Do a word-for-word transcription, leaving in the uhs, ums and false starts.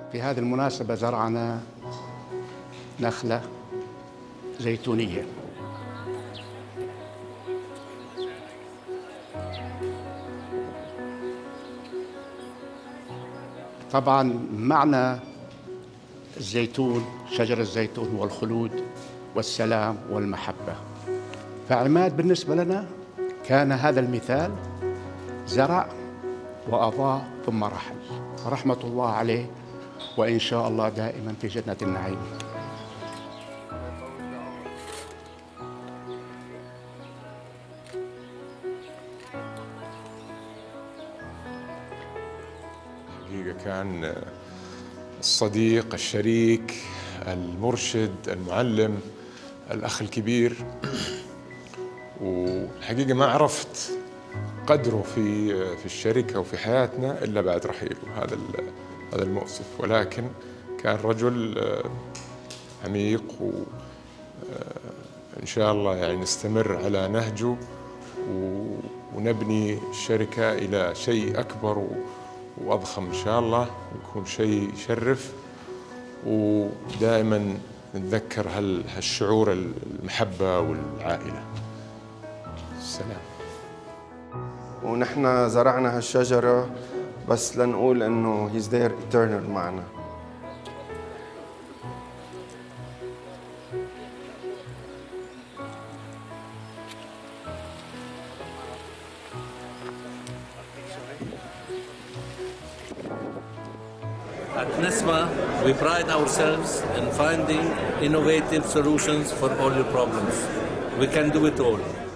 في هذه المناسبة زرعنا نخلة زيتونية. طبعا معنى الزيتون، شجر الزيتون، هو الخلود والسلام والمحبة. فعماد بالنسبة لنا كان هذا المثال، زرع وأضاء ثم رحل، رحمة الله عليه، وإن شاء الله دائما في جنة النعيم. حقيقة كان الصديق، الشريك، المرشد، المعلم، الأخ الكبير، والحقيقة ما عرفت قدره في في الشركة وفي حياتنا إلا بعد رحيله، هذا هذا المؤسف، ولكن كان رجل عميق، وإن شاء الله يعني نستمر على نهجه ونبني الشركة إلى شيء أكبر وأضخم إن شاء الله، ويكون شيء يشرف، ودائما نتذكر هالشعور المحبة والعائلة. السلام. ونحن زرعنا هالشجرة بس لنقول إنه he's there eternal معنا. At Nesma, we pride ourselves in finding innovative solutions for all your problems. We can do it all.